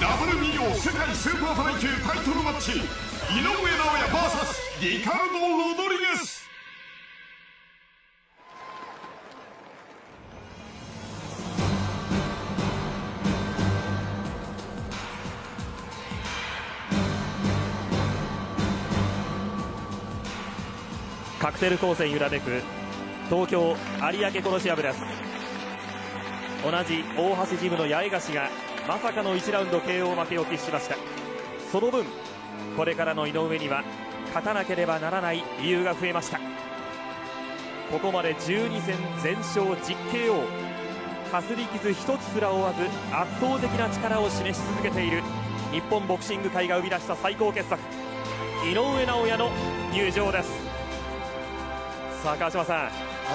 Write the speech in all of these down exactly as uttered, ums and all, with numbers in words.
ダブリュービーオー 世界スーパーフライ級タイトルマッチ、井上尚弥 ブイエス リカルド・ロドリゲス。 カクテル光線揺らめく東京有明コロシアムです。同じ大橋ジムの八重樫がまさかのいちラウンド ケーオー 負けを喫しました。その分これからの井上には勝たなければならない理由が増えました。ここまでじゅうに戦全勝じゅうケーオー、 かすり傷一つすら負わず圧倒的な力を示し続けている日本ボクシング界が生み出した最高傑作、井上尚弥の入場です。さあ川島さん、はい、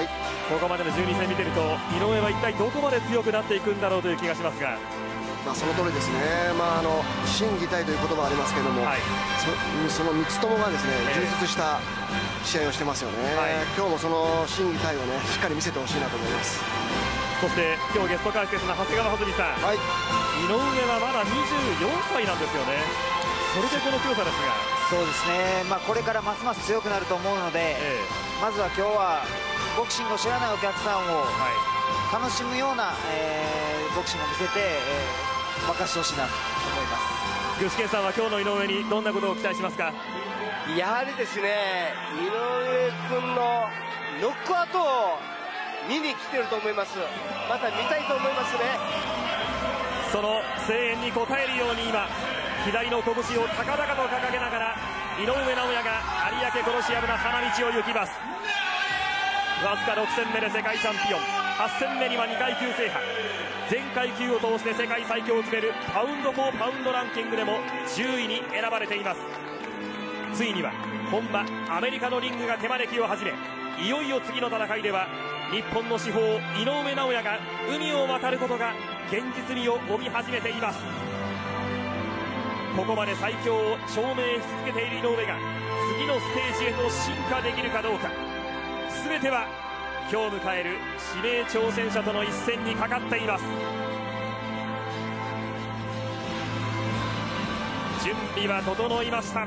ここまでのじゅうに戦見てると井上は一体どこまで強くなっていくんだろうという気がしますが、 まあその通りですね。まああの心技体という言葉ありますけども、はい、そ, そのみっつともがですね、充実した試合をしてますよね。はい、今日もその心技体をねしっかり見せてほしいなと思います。 そして今日ゲスト解説の長谷川穂積さん、はい、井上はまだにじゅうよんさいなんですよね。それでこの強さですが、 そうですね、まあ、これからますます強くなると思うので、ええ、まずは今日はボクシングを知らないお客さんを楽しむような、えー、ボクシングを見せて、えー、任せてほしいなと思います。 具志堅さんは今日の井上にどんなことを期待しますか？ やはりですね、井上君のノックアウトを見に来てると思います。また見たいと思いますね。 その声援に応えるように今左の拳を高々と掲げながら井上尚弥が有明コロシアムの花道を行きます。わずかろく戦目で世界チャンピオン、はち戦目にはに階級制覇、全階級を通して世界最強を決めるパウンド・フォー・パウンドランキングでもじゅういに選ばれています。ついには本場アメリカのリングが手招きを始め、いよいよ次の戦いでは日本の至宝井上尚弥が海を渡ることが現実味を帯び始めています。ここまで最強を証明し続けている井上が次のステージへと進化できるかどうか、全ては今日迎える指名挑戦者との一戦にかかっています。準備は整いました。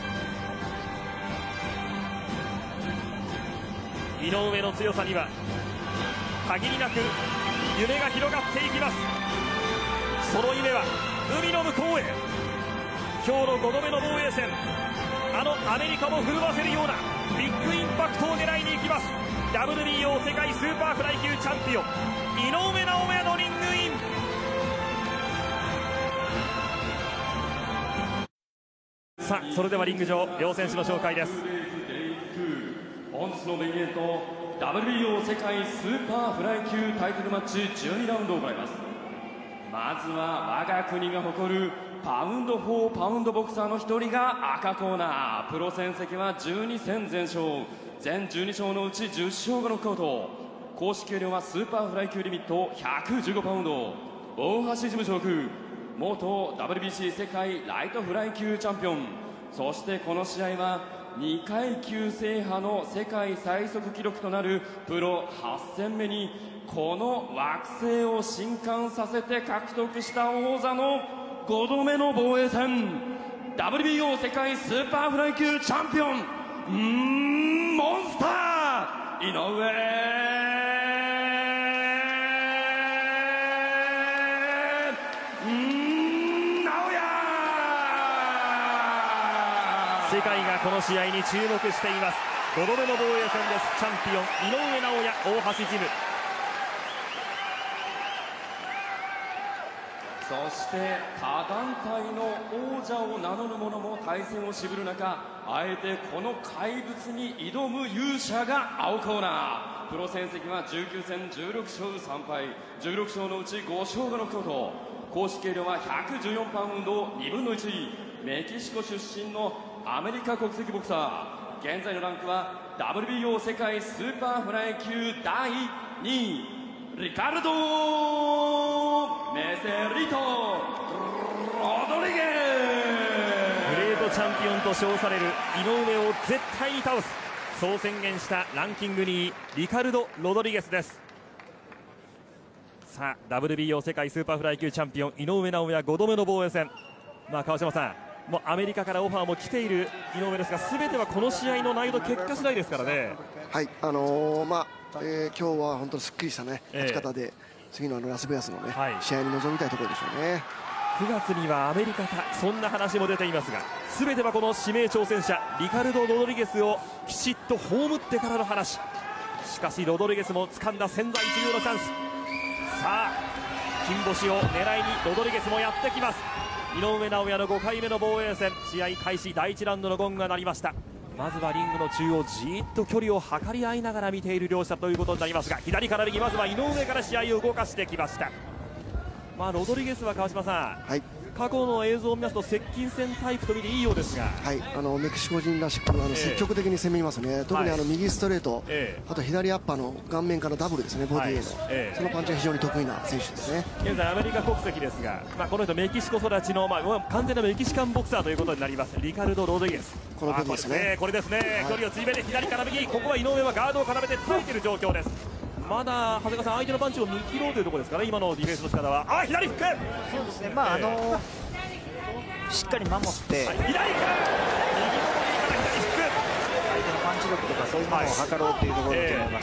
井上の強さには限りなく夢が広がっていきます。その夢は海の向こうへ。今日のごどめの防衛戦、あのアメリカも震わせるようなビッグインパクトを狙いに行きます。 ダブリュービーオー 世界スーパーフライ級チャンピオン井上尚弥のリングイン。さあそれではリング上両選手の紹介です。 本日のメインイベント ダブリュービーオー 世界スーパーフライ級タイトルマッチじゅうにラウンドを行います。まずは我が国が誇るパウンド・フォー・パウンドボクサーの一人が赤コーナー。プロ戦績はじゅうに戦全勝、全じゅうに勝のうちじゅう勝がノックアウト。公式軽量はスーパーフライ級リミットひゃくじゅうごパウンド。大橋事務所属元 ダブリュービーシー 世界ライトフライ級チャンピオン。そしてこの試合はに階級制覇の世界最速記録となるプロはち戦目にこの惑星を震撼させて獲得した王座のごどめの防衛戦、 ダブリュービーオー 世界スーパーフライ級チャンピオン、うーんモンスター井上世界がこの試合に注目しています。ごどめの防衛戦です。チャンピオン井上尚弥、大橋ジム。 そして他団体の王者を名乗る者も対戦を渋る中、あえてこの怪物に挑む勇者が青コーナー。プロ戦績はじゅうきゅう戦じゅうろく勝さん敗、じゅうろく勝のうちご勝がノックアウト。公式軽量はひゃくじゅうよんパウンドにぶんのいち、メキシコ出身のアメリカ国籍ボクサー。現在のランクは ダブリュービーオー 世界スーパーフライ級だいにい、リカルド・メセリト・ロドリゲス。 グレートチャンピオンと称される井上を絶対に倒す、そう宣言したランキングにいリカルド・ロドリゲスです。 さあ ダブリュービーオー 世界スーパーフライ級チャンピオン井上尚弥ごどめの防衛戦、まあ、川島さん、もうアメリカからオファーも来ている井上ですが、すべてはこの試合の内容と結果次第ですからね。 はい、あのー、まあ、えー、今日は本当にすっきりしたね勝ち方で、えー、次のあのラスベガスのね、はい、試合に臨みたいところでしょうね。 くがつにはアメリカか、そんな話も出ていますが、すべてはこの指名挑戦者リカルド・ロドリゲスをきちっと葬ってからの話。しかしロドリゲスも掴んだ千載一遇のチャンス。さあ金星を狙いにロドリゲスもやってきます。井上尚弥のごかいめの防衛戦、試合開始だいいちラウンドのゴングが鳴りました。まずはリングの中央、じっと距離を測り合いながら見ている両者ということになりますが、左から右、まずは井上から試合を動かしてきました。まあ、ロドリゲスは川島さん、はい、過去の映像を見ますと接近戦タイプと見ていいようですが、はい、あのメキシコ人らしくあの、えー、積極的に攻めますね。特にあの右ストレート、えー、あと左アッパーの顔面からダブルですね、ボディへの、はいえー、そのパンチが非常に得意な選手ですね。 現在アメリカ国籍ですが、まあ、この人メキシコ育ちの、まあ、完全なメキシカンボクサーということになりますリカルド・ロドリゲス。 このボディですね。 これですね、はい、距離を縮めて左から右、ここは井上はガードを絡めて耐えている状況です。まだ長谷川さん、相手のパンチを見切ろうというところですから、今のディフェンスの仕方は。あ、左フック。 そうですね、まあ、えー、あのー、しっかり守って、はい、左から右のボディから左フック、相手のパンチ力とかそういうものを測ろうというところだと思います、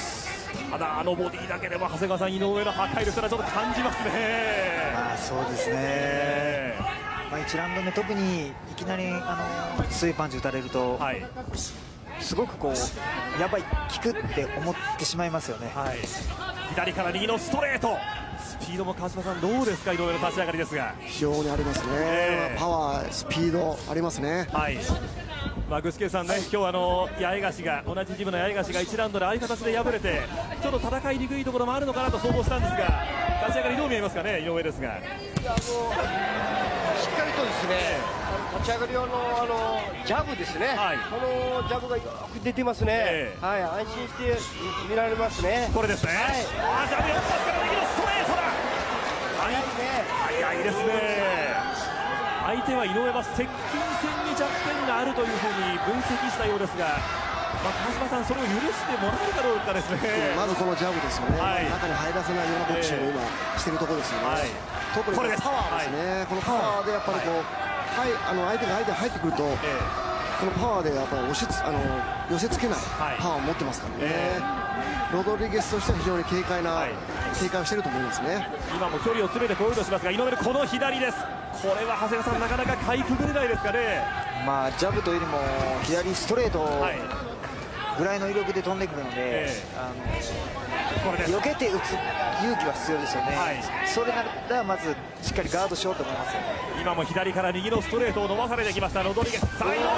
はいえー、ただあのボディだけでも長谷川さん、井上の破壊力というのはちょっと感じますね。 まあそうですね、えーまあ、いちラウンド目特にいきなりあの強いパンチ打たれると、はい、すごくこうやばい、効くって思ってしまいますよね、はい、 左から右のストレート、スピードも川島さんどうですか、井上の立ち上がりですが。 非常にありますね、えー、パワー、スピードありますね。 はい、まあ、具助さんね、今日あの八重樫が同じジムの八重樫がいちラウンドでああいう形で敗れて、ちょっと戦いにくいところもあるのかなと想像したんですが、立ち上がりどう見えますかね、井上ですが。いや、 もうしっかりとですね、立ち上がりのあのジャブですね、はい、このジャブがよく出てますね、えー、はい、安心して見られますね。 これですね、はい、あ、ジャブよっぱつから右のストレートだ、 速いね、 速いですね。相手は井上は接近戦に弱点があるというふうに分析したようですが、まあ、川島さん、それを許してもらえるかどうかですね。 まずこのジャブですよね、はい、中に入らせないようなボクシングを今しているところですよね、はい、特にこのパワーですね、はい、このパワーでやっぱりこう、はい、あの相手が相手に入ってくると、えー、このパワーでやっぱり押しつあの寄せつけないパワーを持ってますからね、えー、ロドリゲスとしては非常に軽快な、はい、警戒をしていると思いますね。 今も距離を詰めてこようとしますが、井上のこの左です。これは長谷川さん、なかなかかいくぐれないですかね。 まあジャブというよりも左ストレートぐらいの威力で飛んでくるので、えー、あのこれ避けて打つ勇気は必要ですよね、はい、それならまずしっかりガードしようと思いますよね。 今も左から右のストレートを伸ばされてきましたロドリゲス。さあ井上が左を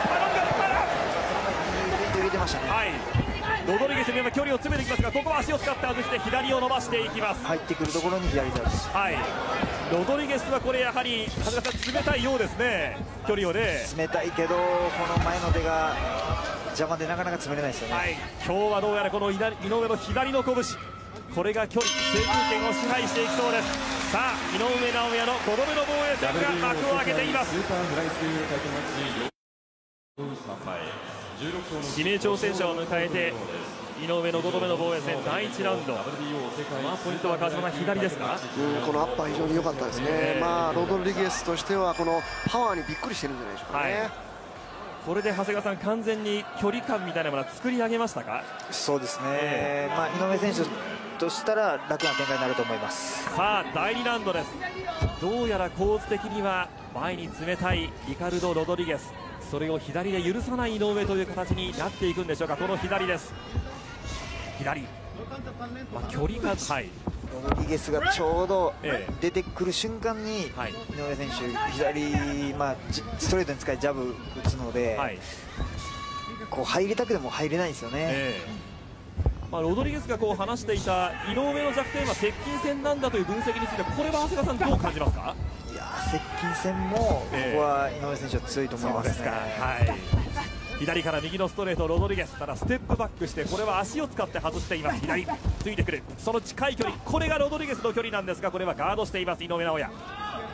入れてましたね、 はい、ロドリゲスに距離を詰めてきますが、ここは足を使って外して左を伸ばしていきます。 入ってくるところに左ジャブです、 はい、ロドリゲスはこれやはり長谷川さん、冷たいようですね、距離をね。 冷たいけどこの前の手が邪魔でなかなか詰めれないですよね、はい、 今日はどうやらこの井上の左の拳、これが距離制空権を支配していきそうです。さあ井上尚弥のごどめの防衛戦が幕を開けています。指名挑戦者を迎えて井上のごどめの防衛戦だいいちラウンド、まあ、ポイントは川島さん左ですか。 うん、このアッパー非常に良かったですね、えー、まあロドリゲスとしてはこのパワーにびっくりしてるんじゃないでしょうかね、はい、 これで長谷川さん、完全に距離感みたいなものは作り上げましたか。 そうですね、えーまあ、井上選手としたら楽な展開になると思います。 さあだいにラウンドです。どうやら構図的には前に冷たいリカルド・ロドリゲス、それを左で許さない井上という形になっていくんでしょうか。この左です、左、まあ、距離が、はい、 ロドリゲスがちょうど出てくる瞬間に、はい、井上選手左、まあ、ストレートに使いジャブ打つので、はい、こう入りたくても入れないんですよね、えーまあ、ロドリゲスがこう話していた井上の弱点は接近戦なんだという分析について、これは長谷川さんどう感じますか。 いや接近戦もここは井上選手は強いと思いますね、 そうですか、はい、左から右のストレートロドリゲス、ただステップバックしてこれは足を使って外しています。左ついてくる、その近い距離、これがロドリゲスの距離なんですが、これはガードしています井上尚弥。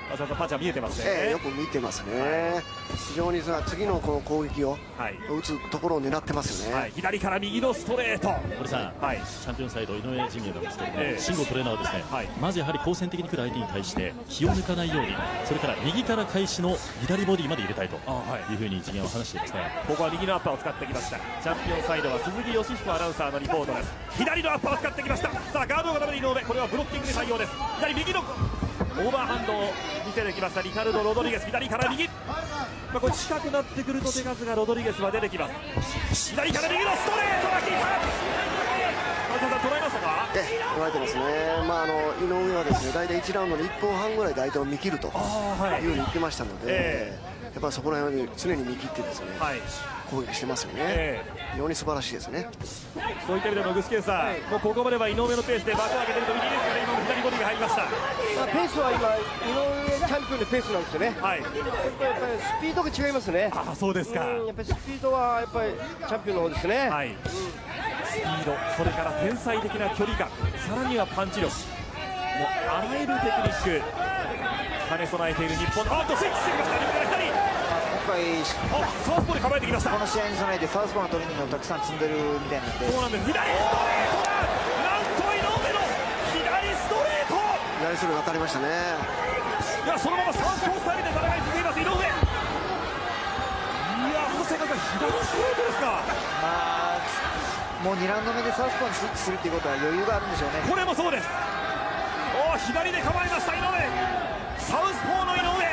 浅田パンチは見えてますね、 えー、よく見てますね、はい、非常にさ次のこの攻撃を打つところを狙ってますよね、はい、 左から右のストレート。 森さん、はい、チャンピオンサイド井上陣営なんですけれども、えー、慎吾トレーナーはですね、はい、まずやはり好戦的に来る相手に対して気を抜かないように、それから右から開始の左ボディまで入れたいというふうに陣営は話していますね。 ここは右のアッパーを使ってきました。チャンピオンサイドは鈴木義彦アナウンサーのリポートです。左のアッパーを使ってきました。さあガードがダメで井上、これはブロッキングで対応です。左右のオーバーハンドを見せてきましたリカルド・ロドリゲス。左から右、まあ、これ近くなってくると手数がロドリゲスは出てきます。左から右のストレートが効いた。松田さん捉えましたか？ え捉えてますね。まああの井上はですね大体いちラウンドのいっぷんはんぐらいで相手を見切るというふうに言ってましたので、えーやっぱりそこら辺に常に見切ってですね、はい、攻撃してますよね、えー、非常に素晴らしいですね。 そういった意味でも具志堅さん、はい、もうここまでは井上のペースで幕を開けてると見ていいですかね。今左ボディが入りました。 まあ、ペースは今井上チャンピオンのペースなんですよね、はい、やっぱりスピードが違いますね。 あそうですか。 やっぱりスピードはやっぱりチャンピオンの方ですね、はい、うん、 スピード、それから天才的な距離感、さらにはパンチ力、もうあらゆるテクニック兼ね備えている日本。あっとスイッチしてきました。右から左、 今回サウスポーで構えてきました。 この試合に備えてサウスポーのトレーニングをたくさん積んでるみたいなので、 そうなんです。左ストレートだ。なんと井上の左ストレート、 左ストレート当たりましたね。 いやそのままサウスポースタイルで戦い続けます井上。いや長谷川さん、左ストレートですか。 まあもうにラウンド目でサウスポーにスイッチするっていうことは余裕があるんでしょうね。 これもそうです。お左で構えました井上、サウスポーの井上。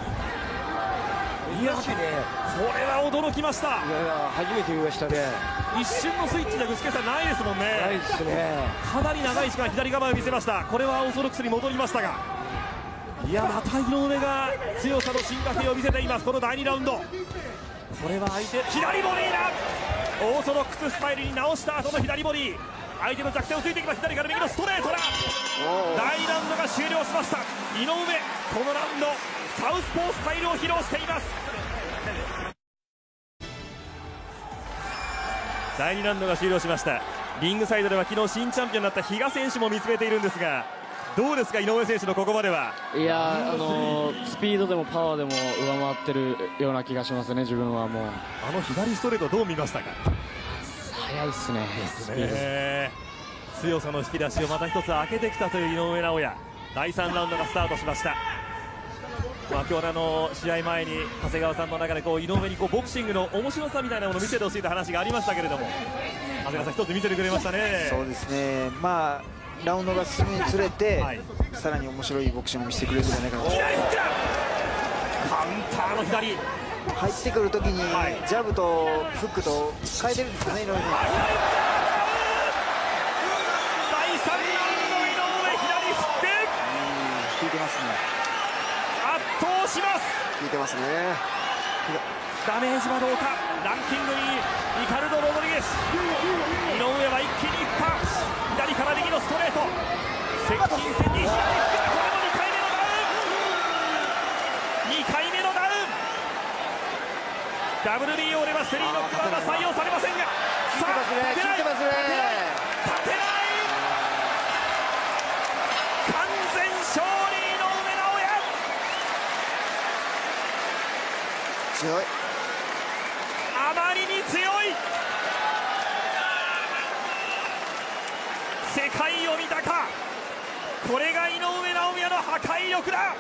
いやこれは驚きました。いやいや初めて見ましたね。 一瞬のスイッチじゃ具志堅さんないですもんね。 ないですね。 かなり長い時間左構えを見せました。これはオーソドックスに戻りましたが、いやまた井上が強さの進化系を見せています。このだいにラウンド、これは相手左ボディーだ。オーソドックススタイルに直した後の左ボディー、相手の弱点をついてきます。左から右のストレートだ。だいにラウンドが終了しました。井上このラウンドサウスポースタイルを披露しています。だいにラウンドが終了しました。リングサイドでは昨日新チャンピオンになった比嘉選手も見つめているんですが、どうですか井上選手のここまでは。 いやあのー、スピードでもパワーでも上回ってるような気がしますね。自分はもうあの左ストレートどう見ましたか。 速いっすね。 ですね。強さの引き出しをまた一つ開けてきたという井上尚弥。だいさんラウンドがスタートしました。まあ、今日あの試合前に長谷川さんの中でこう井上にこうボクシングの面白さみたいなものを見せてほしいという話がありましたけれども、長谷川さん一つ見せてくれましたね。 そうですね。まあラウンドが進むにつれて、はい、さらに面白いボクシングを見せてくれるんじゃないかなと。 左フックだ。カウンターの左入ってくるときに、はい、ジャブとフックと変えてるんですよね井上選手。だいさんラウンド井上左フック効いてますね。 圧倒します。 効いてますね。 ダメージはどうか。ランキングにリカルド・ロドリゲス。井上は一気にいった。左から右のストレート、接近戦に左フックだ。これもにかいめのダウン、にかいめのダウン。 ダブルビーオー ではステリーノックダウンは採用されませんが、さあ立てない、立てない、立てない、完全勝利井上尚弥。 強い、 あまりに強い。世界を見たか。これが井上尚弥の破壊力だ。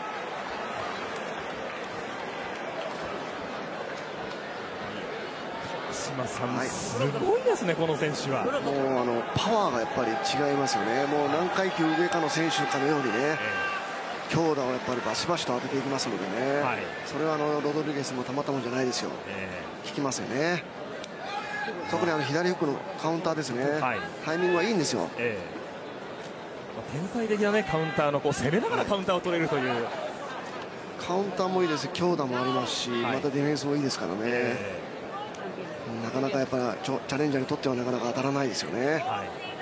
島さん、はい、すごいですねこの選手は。 もうあのパワーがやっぱり違いますよね。もう何階級上かの選手かのようにね、えー、強打をやっぱりバシバシと当てていきますのでね、はい、それはあのロドリゲスもたまたまじゃないですよ、えー、効きますよね。特にあの左フックのカウンターですね、はい、タイミングはいいんですよ、えー、天才的な、ね、カウンターのこう攻めながらカウンターを取れるという。 カウンターもいいですし強打もありますし、はい、またディフェンスもいいですからね、えー、なかなかやっぱチャレンジャーにとってはなかなか当たらないですよね、はい、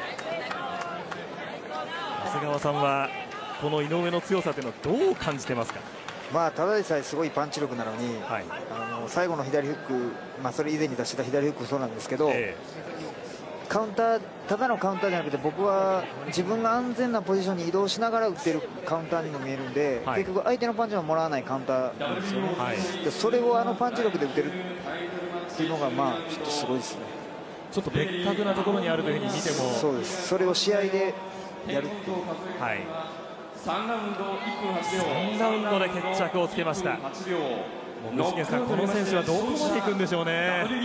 長谷川さんはこの井上の強さというのはどう感じてますか。 まあただでさえすごいパンチ力なのに、はい、あの最後の左フック、まあ、それ以前に出した左フックそうなんですけど、えー、 カウンターただのカウンターじゃなくて僕は自分が安全なポジションに移動しながら打ってるカウンターにも見えるんで、はい、結局相手のパンチはもらわないカウンターなんですよね、はい、でそれをあのパンチ力で打てるっていうのがまあちょっとすごいですね。 ちょっと別格なところにあるというふうに見てもそうです。それを試合でやるっていう、 はい、さんラウンドいっぷんはちびょう、さんラウンドで決着をつけました。具志堅さん、この選手はどこまで行くんでしょうね。 うん、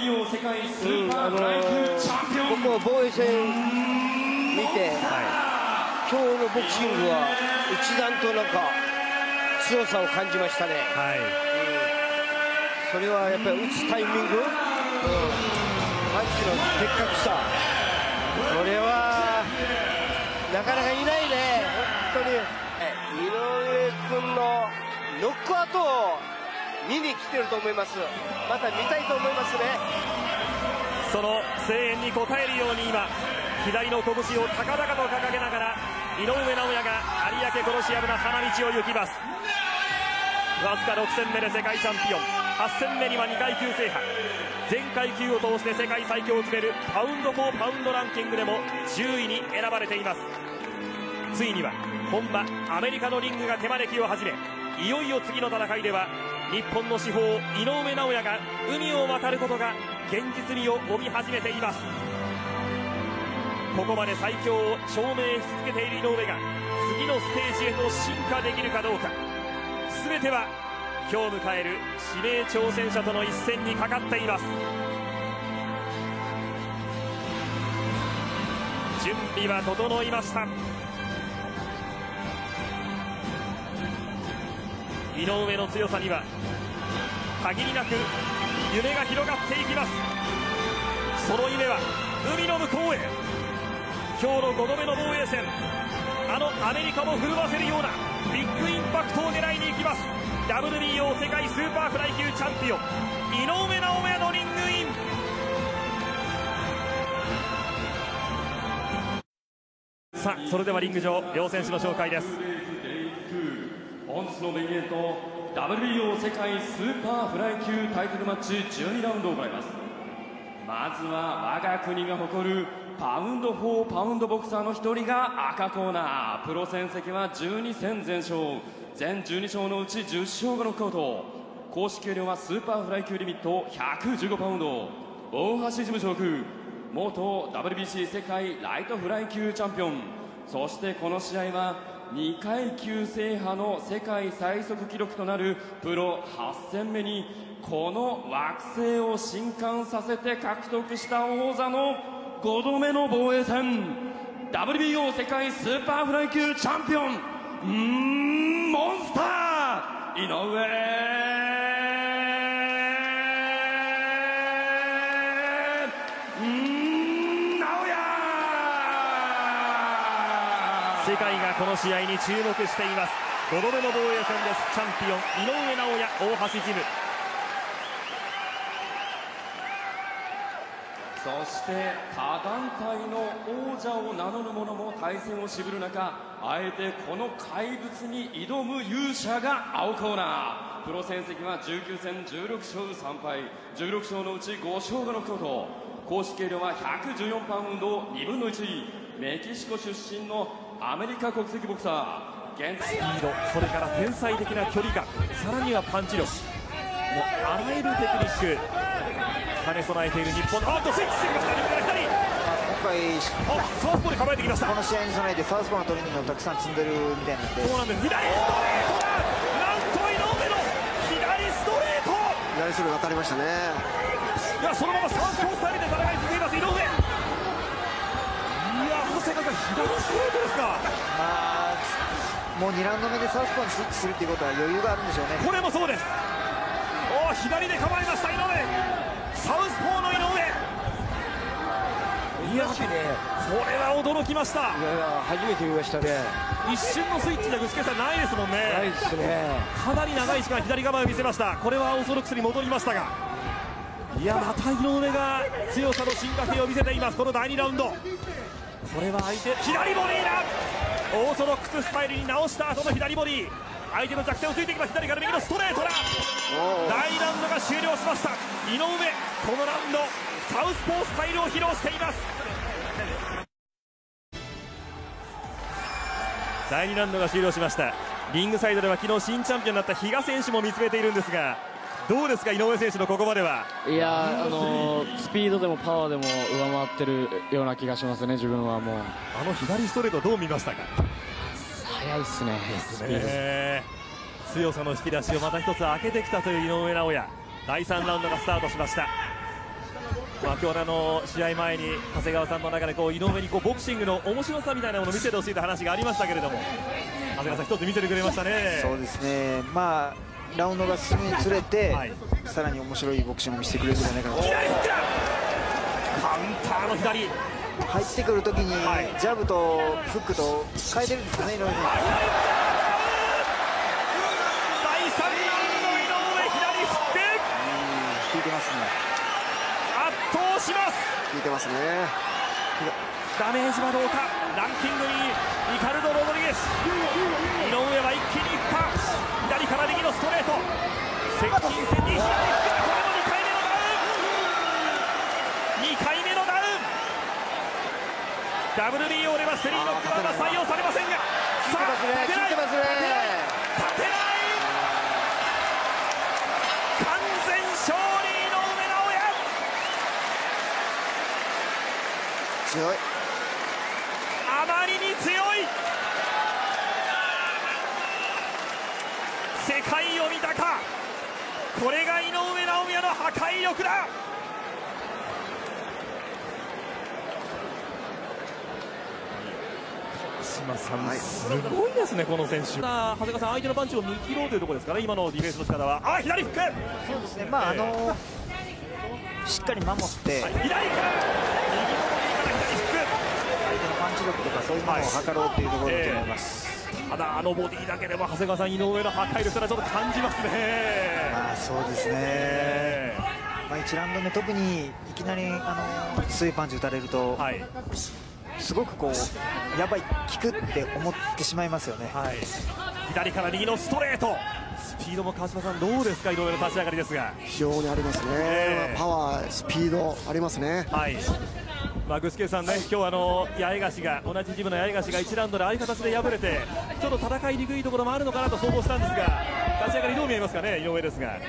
あのー、僕も防衛戦見て、はい、今日のボクシングは一段となんか強さを感じましたね、はい、うん、それはやっぱり打つタイミング、うん、パンチの的確さ、これはなかなかいないね、本当に。井上君のノックアウトを見に来てると思います。また見たいと思いますね。 その声援に応えるように今左の拳を高々と掲げながら井上尚弥が有明コロシアムの花道を行きます。わずかろく戦目で世界チャンピオン、はち戦目にはに階級制覇、全階級を通して世界最強を決めるパウンド・フォー・パウンドランキングでもじゅういに選ばれています。ついには本場アメリカのリングが手招きを始め、いよいよ次の戦いでは日本の至宝井上尚弥が海を渡ることが現実味を帯び始めています。ここまで最強を証明し続けている井上が次のステージへと進化できるかどうか、全ては今日迎える指名挑戦者との一戦にかかっています。準備は整いました。井上の強さには限りなく夢が広がっていきます。その夢は海の向こうへ。今日のごどめの防衛戦、あのアメリカも震わせるようなビッグインパクトを狙いに行きます。 ダブリュービーオー 世界スーパーフライ級チャンピオン井上尚弥のリングイン。さあ、それではリング上両選手の紹介です。 本日のメインイベント ダブリュービーオー 世界スーパーフライ級タイトルマッチじゅうにラウンドを行います。まずは我が国が誇るパウンド・フォー・パウンドボクサーの一人が赤コーナー、プロ戦績はじゅうに戦全勝、全じゅうに勝のうちじゅっ勝がノックアウト、公式計量はスーパーフライ級リミットひゃくじゅうごパウンド、大橋事務所属元 ダブリュービーシー 世界ライトフライ級チャンピオン、そしてこの試合はに階級制覇の世界最速記録となるプロはち戦目にこの惑星を震撼させて獲得した王座のごどめの防衛戦、 ダブリュービーオー 世界スーパーフライ級チャンピオン、うーんモンスター井上世界がこの試合に注目しています。ごどめの防衛戦です。チャンピオン井上尚弥、大橋ジム。 そして他団体の王者を名乗る者も対戦を渋る中、あえてこの怪物に挑む勇者が青コーナー、プロ戦績はじゅうきゅう戦じゅうろく勝さん敗、じゅうろく勝のうちご勝がノックアウト、公式計量はひゃくじゅうよんパウンドにぶんのいち、メキシコ出身のアメリカ国籍ボクサー、現スピード、それから天才的な距離感、さらにはパンチ力、もうあらゆるテクニック兼ね備えている日本。あっとスイッチしてきました。右から左。 今回サウスポーで構えてきました。 この試合に備えてサウスポーのトレーニングをたくさん積んでるみたいなんで。 そうなんです。左ストレートだ。なんと井上の左ストレート。 左ストレート当たりましたね。 いや、そのままサウスポースタイルで戦い続けます井上。いや、長谷川さん、左ストレートですか。 まあもうにラウンド目でサウスポーにスイッチするっていうことは余裕があるんでしょうね。 これもそうです。おー、左で構えました井上。サウスポーの井上。いや、これは驚きました。 いやいや、初めて見ましたね。 一瞬のスイッチじゃ具志堅さんないですもんね。 ないですね。 かなり長い時間左構えを見せました。これはオーソドックスに戻りましたが、いや、また井上が強さの進化系を見せています。このだいにラウンド、これは相手左ボディーだ。オーソドックススタイルに直した後の左ボディー、相手の弱点をついていきます。左から右のストレートだ。だいラウンドが終了しました。井上、このラウンドサウスポースタイルを披露しています。 だいにラウンドが終了しました。リングサイドでは昨日新チャンピオンになった比嘉選手も見つめているんですが、どうですか井上選手のここまでは。いやあのー、スピードでもパワーでも上回ってるような気がしますね。自分はもうあの左ストレートどう見ましたか。 速いですね。 スピード強さの引き出しをまた一つ開けてきたという井上尚弥。だいさんラウンドがスタートしました。まあ、今日の試合前に長谷川さんの中でこう井上にこうボクシングの面白さみたいなものを見せてほしいという話がありましたけれども、長谷川さん一つ見せてくれましたね。 そうですね、まあラウンドが進むにつれて、はい、さらに面白いボクシングを見せてくれるんじゃないかなと。 左フックだ、カウンターの左入ってくるときに、はい、ジャブとフックと変えてるんですよね井上選手。だいさんラウンド井上左フック効いてますね。 圧倒します。 効いてますね。 ダメージはどうか。ランキングにリカルド・ロドリゲス。井上は一気にいくか。左から右のストレート。接近戦に左フック。これもにかいめのダウン。にかいめのダウン。ダブルビーオー ではステリーノックはまだ採用されませんが、さあ立てない、立てない、立てない。完全勝利井上尚弥。 強い。 あまりに強い。世界を見たか。これが井上尚弥の破壊力だ。島さん、はい、すごいですねこの選手。長谷川さん、相手のパンチを見切ろうというところですから、ね、今のディフェンスの仕方は。あ、左フック。 そうですね、まあ、えー、あのー、しっかり守って、 はい、左から右の右から左フック。 相手のパンチ力とかそういうものを測ろうというところだと思います。 はい、えー、ただあのボディだけでも長谷川さん、井上の破壊力からちょっと感じますね。 まあそうですね、えー、まあ、いちラウンド目特にいきなりあの強いパンチ打たれると、はい、すごくこうやばい、効くって思ってしまいますよね。 はい、左から右のストレート。スピードも川島さんどうですか、井上の立ち上がりですが。 非常にありますね、えー、パワー、スピードありますね。 はい、まあ、具助さんね、今日あの八重樫が同じジムの八重樫がいちラウンドでああいう形で敗れてちょっと戦いにくいところもあるのかなと想像したんですが、立ち上がりどう見えますかね、井上ですが。 しっ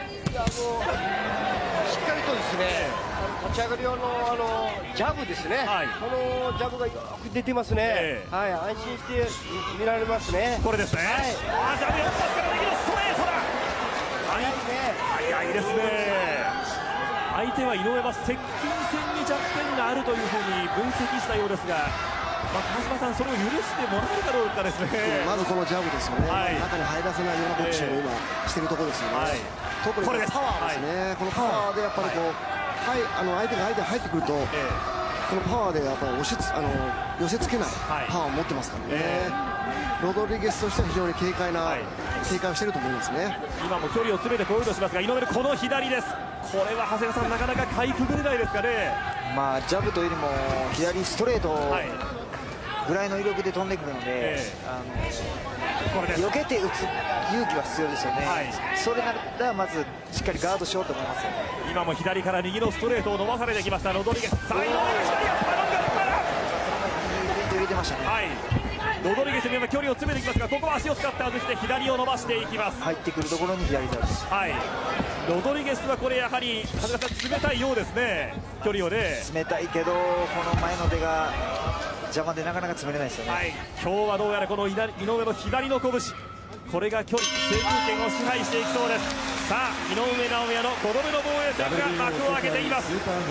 かりとですね、立ち上がりはあのあのジャブですね、はい、このジャブがよく出てますね、えー、はい、安心して見られますね。 これですね、はい、あ、ジャブよっぱつから右のストレートだ。 早いね、 早いですね。相手は井上は接近戦に弱点があるというふうに分析したようですが、まあ、川島さん、それを許してもらえるかどうかですね。 まずこのジャブですよね、はい、中に入らせないようなボクシングを今しているところですよね、はい、特にこのパワーですね、はい、このパワーでやっぱりこう、はい、あの相手が相手が入ってくると、えー、このパワーでやっぱ押しつあの寄せつけないパワーを持ってますからね、えー、ロドリゲスとしては非常に軽快な、はい、警戒をしていると思いますね。 今も距離を詰めてこようとしますが、井上のこの左です。これは長谷川さん、なかなかかいくぐれないですかね。 まあジャブというよりも左ストレートぐらいの威力で飛んでくるので、えー、あのこれ避けて打つ勇気は必要ですよね、はい、それならばまずしっかりガードしようと思いますよね。 今も左から右のストレートを伸ばされてきましたロドリゲス。さあ井上が左やったロンガルから入れてましたね。 はい、ロドリゲスに今距離を詰めてきますが、ここは足を使って外して左を伸ばしていきます。 入ってくるところに左です。 はい、ロドリゲスはこれやはり長谷川さん、冷たいようですね、距離をね。 冷たいけどこの前の手が邪魔でなかなか詰めれないですよね。 はい、今日はどうやらこの井上の左の拳、これが距離制空権を支配していきそうです。さあ井上尚弥のごどめの防衛戦が幕を開けています。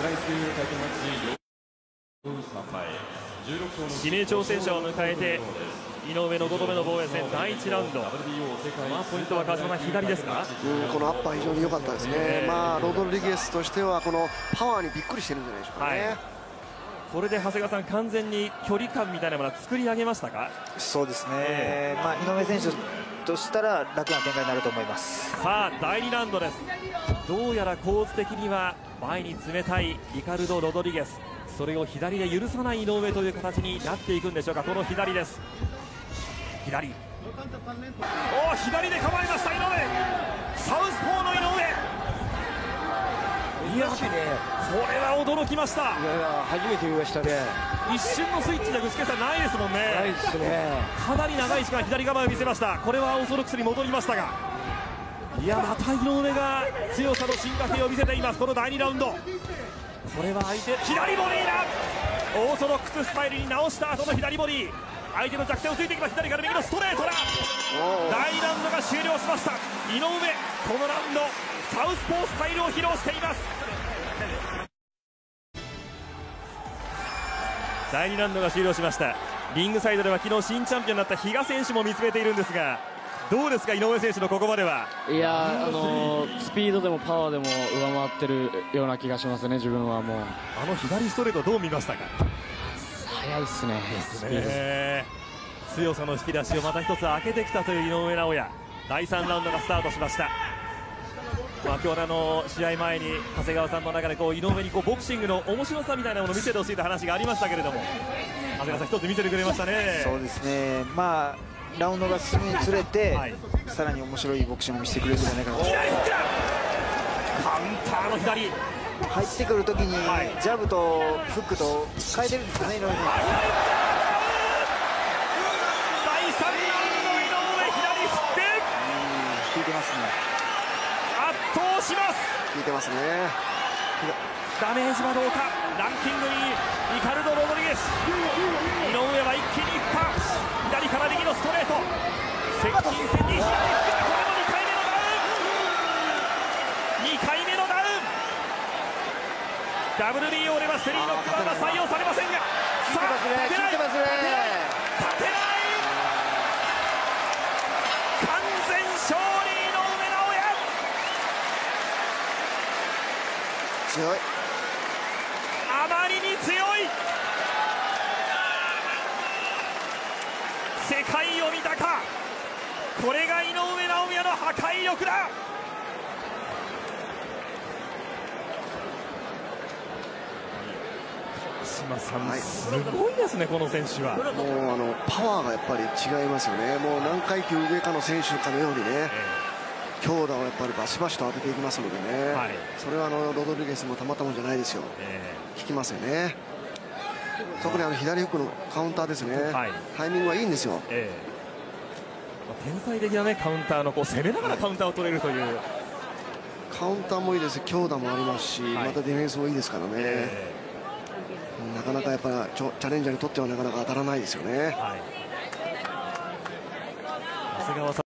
指名挑戦者を迎えて井上のごどめの防衛戦だいいちラウンド、まあ、ポイントは川島さん左ですか。 うん、このアッパー非常に良かったですね、えー、まあロドリゲスとしてはこのパワーにびっくりしてるんじゃないでしょうかね、はい、 これで長谷川さん、完全に距離感みたいなものは作り上げましたか。 そうですね、えーまあ、井上選手としたら楽な展開になると思います。 さあだいにラウンドです。どうやら構図的には前に冷たいリカルド・ロドリゲス、それを左で許さない井上という形になっていくんでしょうか。この左です。左、おお、左で構えました井上、サウスポーの井上。 いやね、 れは驚きました。 いやいや初めて見ましたね。 一瞬のスイッチじゃ具志堅さんないですもんね。 ないですね。 かなり長い時間左構えを見せました。これはオーソドックスに戻りましたが、いやまた井上が強さの進化系を見せています。このだいにラウンド、これは相手左ボディーだ。オーソドックススタイルに直した後の左ボディー、相手の弱点をついていきます。左から右のストレートだ。だいにラウンドが終了しました。井上、このラウンドサウスポースタイルを披露しています。だいにラウンドが終了しました。リングサイドでは昨日新チャンピオンになった比嘉選手も見つめているんですが、どうですか井上選手のここまでは。 いやあのー、スピードでもパワーでも上回ってるような気がしますね。自分はもうあの左ストレートどう見ましたか。 速いっすね。 ですね。強さの引き出しをまた一つ開けてきたという井上尚弥。だいさんラウンドがスタートしました。まあ、今日の試合前に長谷川さんの中でこう井上にこうボクシングの面白さみたいなものを見せてほしいという話がありましたけれども、長谷川さん一つ見せてくれましたね。 そうですね、まあラウンドが進むにつれて、はい、さらに面白いボクシングを見せてくれるんじゃないかなと。 左フックだ。カウンターの左入ってくるときに、はい、ジャブとフックと変えてるんですよね井上選手。だいさんラウンド井上左フック効いてますね。 圧倒します。 効いてますね。 ダメージはどうか。ランキングにリカルド・ロドリゲス。井上は一気にいくか。左から右のストレート、接近戦に左フック。これもにかいめのダウン。にかいめのダウン。 ダブリュービーオー ではステリーノックはまだ採用されませんが、さあ立てない、立てない、立てない、完全勝利井上尚弥。 強い、 あまりに強い。世界を見たか。これが井上尚弥の破壊力だ。島さん、はい、すごいですねこの選手は。 もうあのパワーがやっぱり違いますよね。もう何階級上かの選手かのようにね、えー、強打をやっぱりバシバシと当てていきますのでね、はい、それはあのロドリゲスもたまたまじゃないですよ、えー、効きますよね。特にあの左フックのカウンターですね、はい、タイミングはいいんですよ、えー、天才的な、ね、カウンターのこう攻めながらカウンターを取れるという。 カウンターもいいです、強打もありますし、はい、またディフェンスもいいですからね、えー、なかなかやっぱチャレンジャーにとってはなかなか当たらないですよね。はい、長谷川さん